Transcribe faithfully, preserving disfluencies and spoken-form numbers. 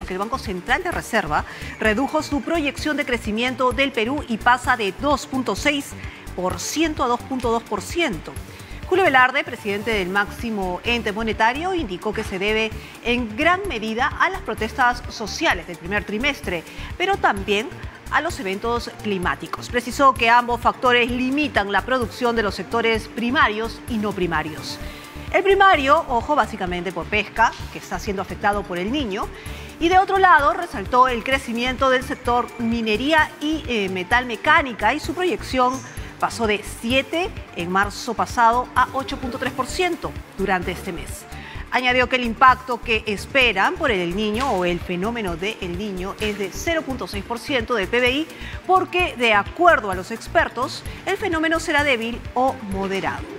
que el Banco Central de Reserva redujo su proyección de crecimiento del Perú y pasa de dos punto seis por ciento a dos punto dos por ciento. Julio Velarde, presidente del máximo ente monetario, indicó que se debe en gran medida a las protestas sociales del primer trimestre, pero también a los eventos climáticos. Precisó que ambos factores limitan la producción de los sectores primarios y no primarios. El primario, ojo, básicamente por pesca, que está siendo afectado por el Niño, y de otro lado resaltó el crecimiento del sector minería y eh, metal mecánica y su proyección pasó de siete en marzo pasado a ocho punto tres por ciento durante este mes. Añadió que el impacto que esperan por el Niño o el fenómeno de El Niño es de cero punto seis por ciento del P B I porque, de acuerdo a los expertos, el fenómeno será débil o moderado.